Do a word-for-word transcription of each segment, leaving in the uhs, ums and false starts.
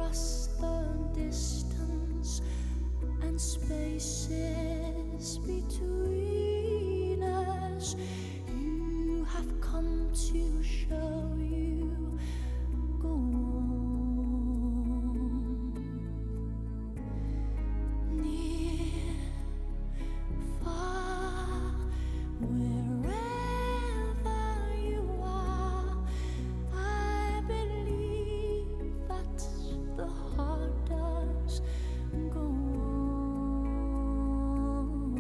across the distance and spaces between us. You have come to show you go on. Near, far, wherever you are, I believe that the heart does go on.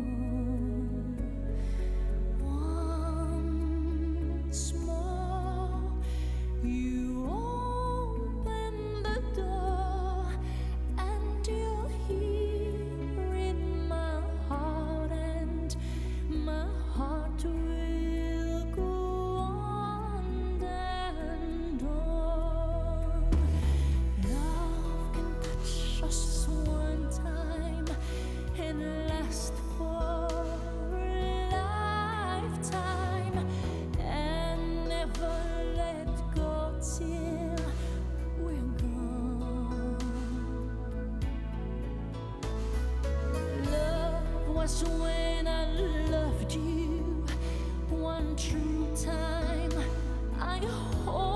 Once more, you open the door, and you're here in my heart, and my heart will go on and on. Love can touch us one time and last for a lifetime, and never let go till we're gone. Love was when I loved you one true time. I hope